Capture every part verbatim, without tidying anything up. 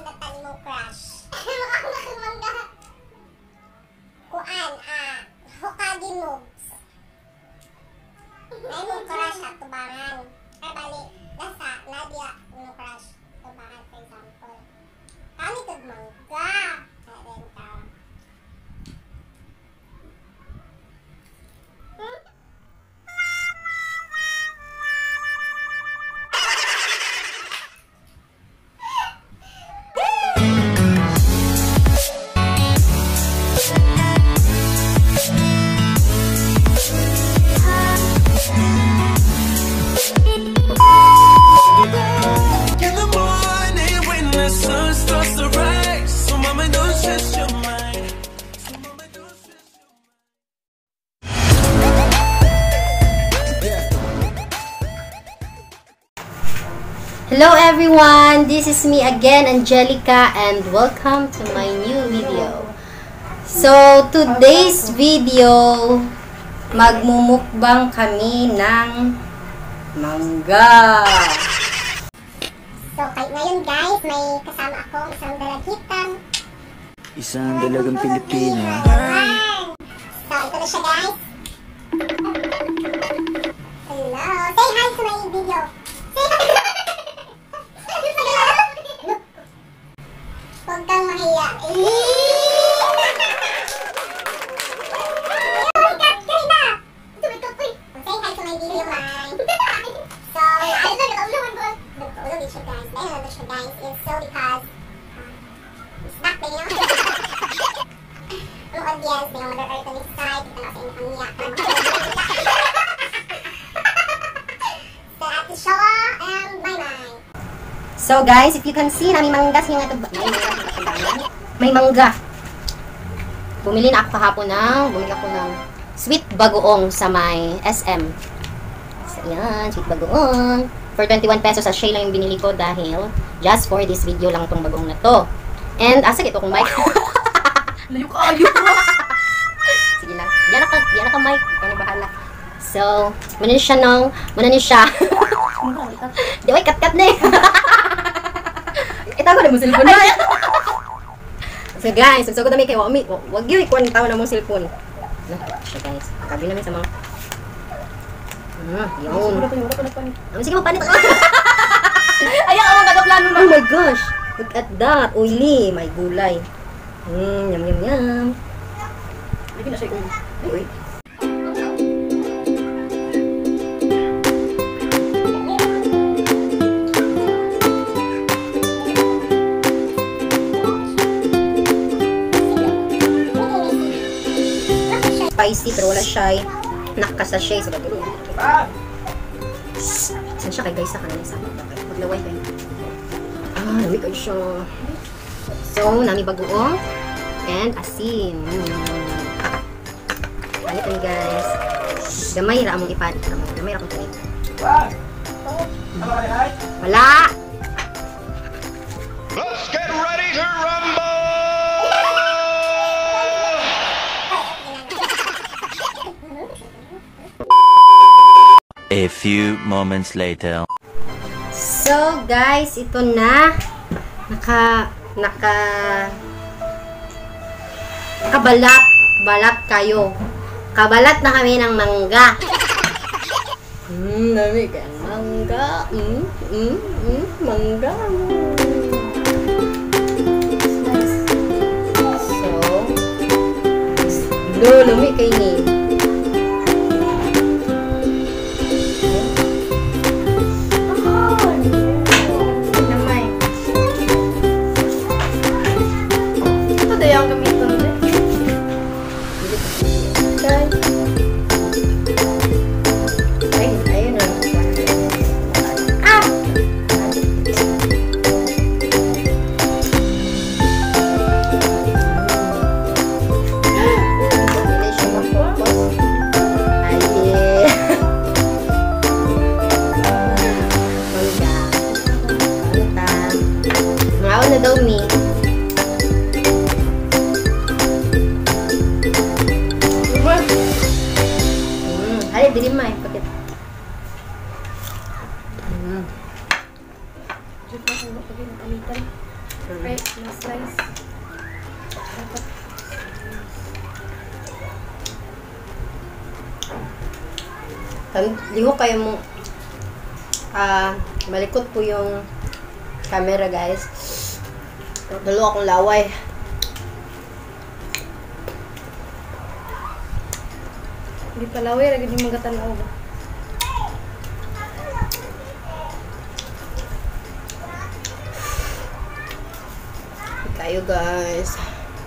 natan mo crush. Mukhang mangga. Kuan, ah, Hokage moves. May mo crush at tubangan. Kaya bali, nasa, Nadia, mo crush. Tubangan, for example. Kami ito mangga. Ayan ka. Hello everyone, this is me again, Angelica, and welcome to my new video. So, today's video, magmumukbang kami ng mangga. So, kahit ngayon guys, may kasama akong isang dalagitang. Isang dalagang Pilipina. So, ito na siya guys. Hello, say hi to my video. Say hi. Huwag kang mahiya. So guys, if you can see, na may mangga siya nga ito. May mangga. Bumili na ako kahapon ng, bumili ako ng sweet bagoong sa may S M. So yan, sweet bagoong. For twenty-one pesos, sachet lang yung binili ko dahil just for this video lang itong bagoong na to. And asa ito kung mic. Layo ka, ayo. Sige lang. Yan na ka, yan na ka mic. Ikaw na bahala. So, muna niya siya nung, muna niya siya. Di ba, kat-kat na eh. Itago na mo cellphone na. So guys, so ko na may kay wami. Wag gyud ikuan tawo na mo cellphone. No, so guys, kabi namin sa mga Hmm, yun. Ano sige mo panit. Ayaw ako nagaplano na. Oh my gosh. Look at that. Oily, may gulay. Hmm, yum yum yum. Lagi na siya ko. Uy. Spicy pero wala siya nakasashay sa bagay. Saan siya kay guys sa kanan sa maglaway kayo. Ah, nami kayo siya. So, nami bagoong and asin. Ano ito guys? Gamay ra among ipan. Gamay ra akong tanig. Wala! Let's get ready to rumble! A few moments later. So guys, ito na naka naka nakabalat balat kayo. Kabalat na kami ng mangga. Hmm, dami ka mangga. Hmm, hmm, hmm, mangga. So, lo lumi kay ni. Daw mi. Hmm, hari diri mai paket. Hmm. Jud pa sa pagin palitan. Right, na-slice. Dapat. Lingo kayo mo. Ah, malikot po yung camera, guys. Dalo akong laway. Hindi palaway, lagi di magatanaw ba? Kayo, guys.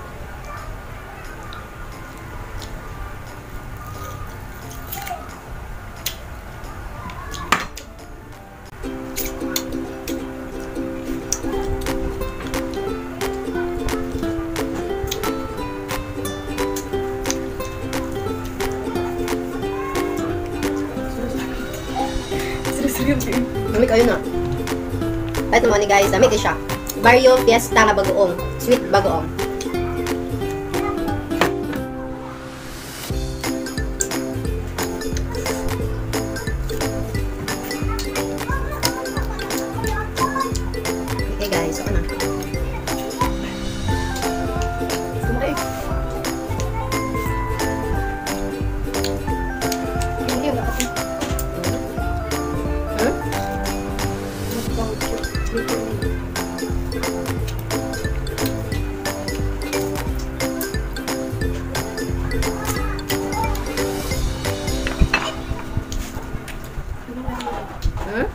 Dami kayo na. Ito mo ni guys, dami kayo siya. Barrio Fiesta nga bagoong. Sweet bagoong. Okay guys, ano na? Sumakay. Hindi ba ako? Hmm? Hmm?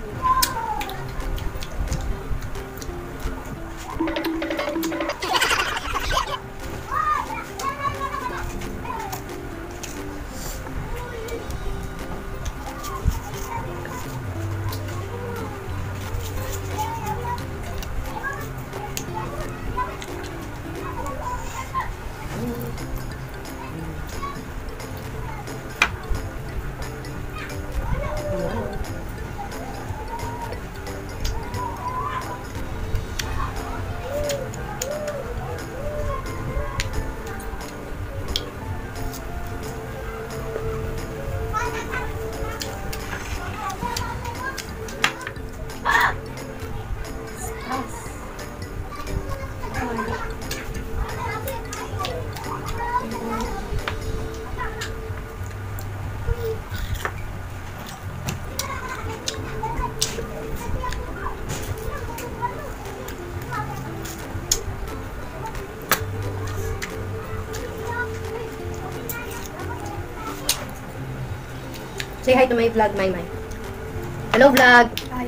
Say hi to my vlog, my my. Hello vlog. Ay.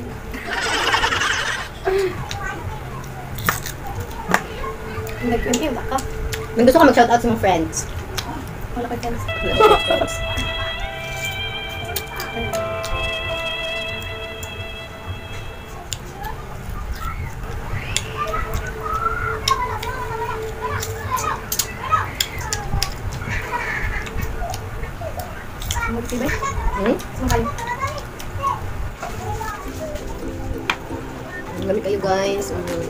Nag-M ba ka? May gusto ka mag-shoutout sa mga friends. Wala ka chance. Magtibay? Hmm? Sumakay. Ang lamig kayo guys. Mm.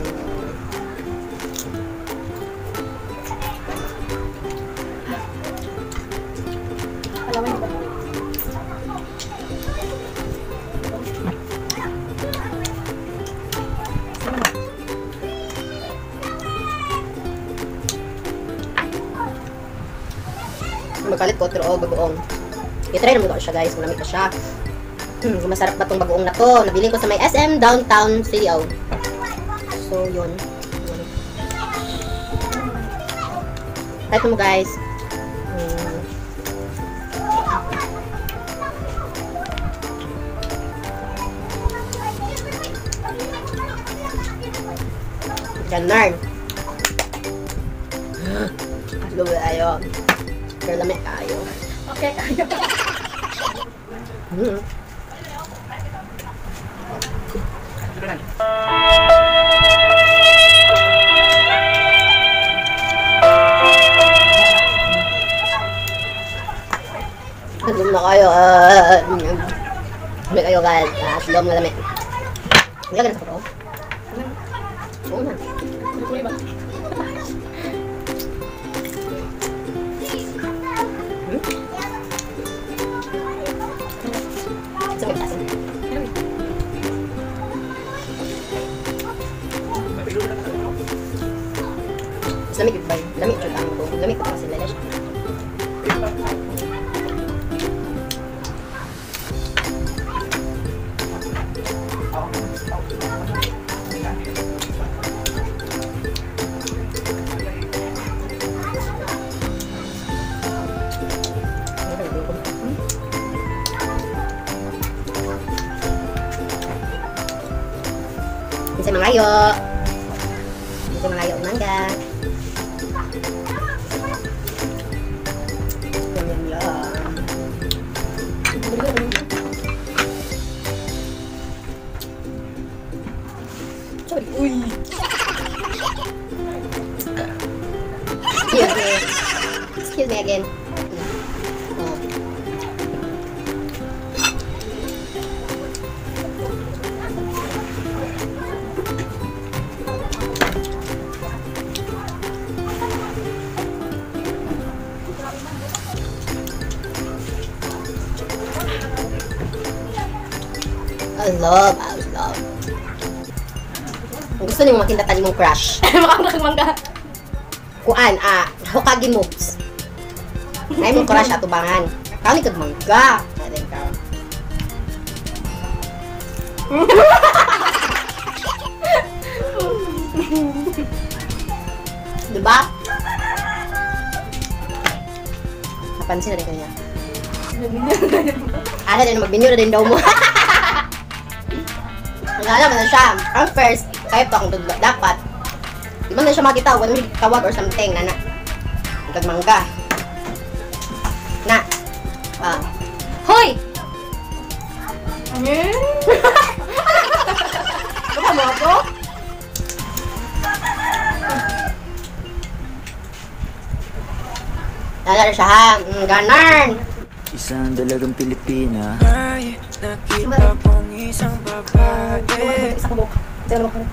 Palaway ba? Magkalit ko, pero oh, bagoong. I-try naman ko siya guys, malamig na siya. Hmm, masarap ba tong bagoong na to? Nabili ko sa may S M Downtown C O. So, yun. Try mo guys. Hmm. Ganon. Luwi ayo. Pero lamig kayo. Okay, kaya. Hmm. Lum na kayo. Lamig kayo guys. Ah, lum na lamig. Hindi ka ganun sa photo? Oo na. Nagkulay ba? Sa may tasin. Mas lamig yun ba? Lamig yun ang buong. Lamig ko kasi lalash. Bisa mengayo. Bisa mengayo mangga. Uy. Excuse me. Excuse me again. Oh. I love, I love. Kung gusto niyo makita tali mong crush. Makakang mangga. Kuan, ah, Hokage moves. Ay mong crush atubangan. Kau ni mangga. Aden ka. Diba? Napansin na rin kanya. Ano din, magbinyo na din daw mo. Nagala na siya. Ang first, kahit pa kung dapat. Di ba na siya makita, walang tawag or something, nana. Nagmangga. Na. Ah. Hoy! Ano? Ano mo ako? Nalala siya ha. Mm, ganon. Isang dalagang Pilipina. Ay, nakita kong isang babae. Isa ko buka. Isa ko buka.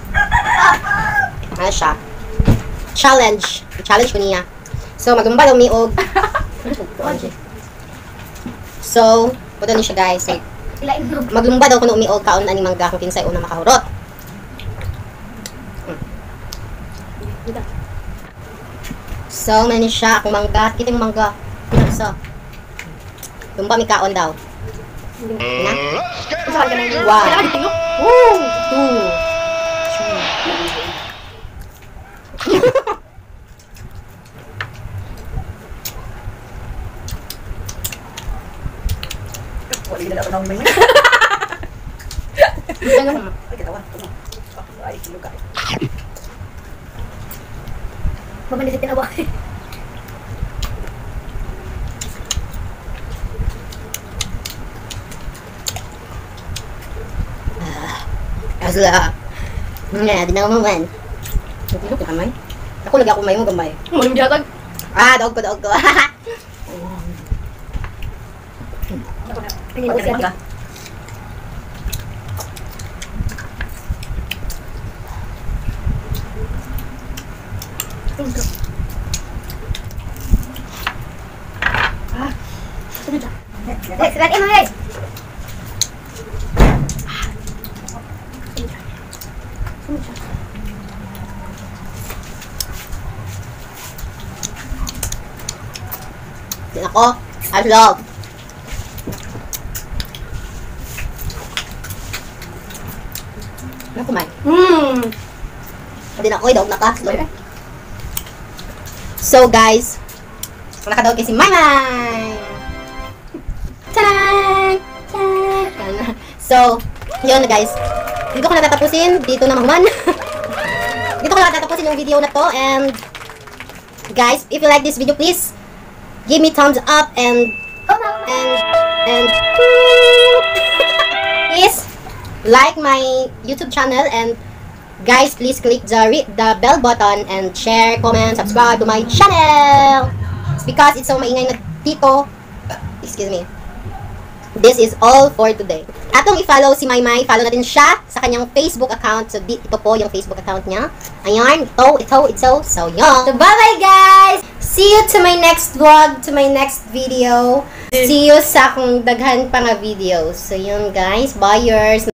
Ano siya? Challenge. Challenge ko niya. So, magumba daw mi og. So, puto ni siya guys. So, Ilain mo. maglumba daw kuno umiog kaon ani mangga kung kinsay una makahurot. Hmm. So, man ni siya akong mangga, kiting mangga. So, lumba mi kaon daw. Na? Let's get Saan ka na ready yun? to Wow. Kailangan itingo? Woo! Two. Wala na ako nang may. Ano? Ay, katawa. Ay, lugar. Mamanisit tinawa. Asla. Nga, di na mo man. Nagtilo ko kamay. Ako lagi ako may mo gamay. Muling jatag. Ah, dog ko, dog ko. Tingin ko siya ka. Ah. Sunod siya. Next, lagi mo guys. Sunod siya. Din ako. I love. Ano kumay? Hmm. Din ako, dog na ka. So guys, nakadaog kay si Maymay. Tadaan! Tadaan! So, yun guys. Dito ko natatapusin. Dito na mahuman. Dito ko natatapusin yung video na to. And guys, if you like this video, please give me thumbs up and and and please like my YouTube channel, and guys, please click the re- the bell button and share, comment, subscribe to my channel. It's because it's so maingay na dito. Excuse me. This is all for today. Atong i-follow si Maymay. Follow natin siya sa kanyang Facebook account. So, di, ito po yung Facebook account niya. Ayan. Ito, ito, ito. So, yun. So, bye-bye, guys! See you to my next vlog, to my next video. See you sa akong daghan pa nga videos. So, yun, guys. Buyers.